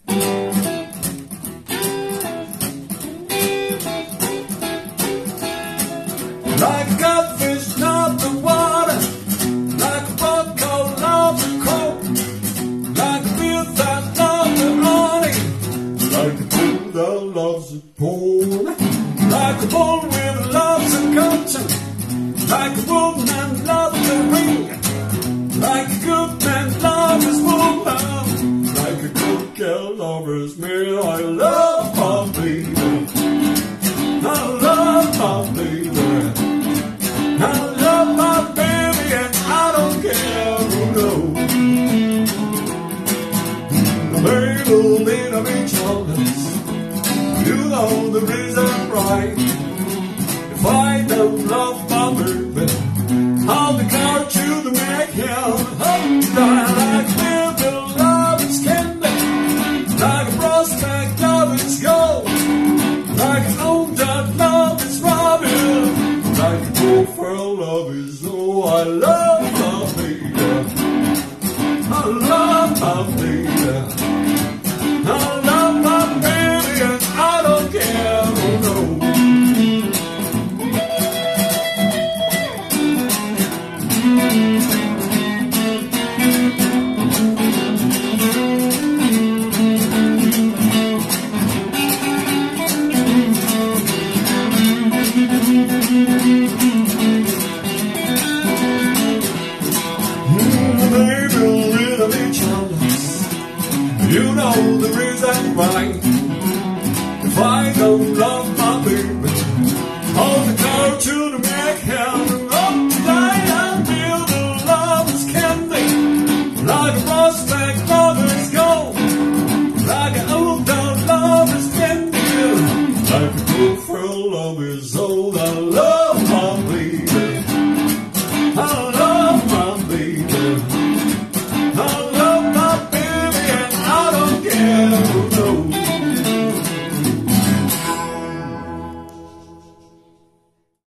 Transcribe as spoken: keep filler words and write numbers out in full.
Like a catfish loves the water, like a bucko loves the cold, like a beer that loves the honey, like a bull that loves the porn, like a bull with loves the cotton, like a woman loves the ring, like a good man loves his woman, like a good girl loves me. I love my baby, I love my baby. I love my baby and I don't care who knows. Baby, little bit jealous, you know the reason right. If I don't love my baby, I'll be caught to the neck hill. Like a little love is candy, like a prospect love is gold, like an old dog love is robin, like a girl for love is oh, I love my baby, I love my baby, I love my baby and I don't care, oh no. You know the reason why. If I don't love my baby, I'll be called to the back hell and up tonight I feel the love is candy, like a prospect love is gold, like an old dog love is candy, like a good for love is old. I love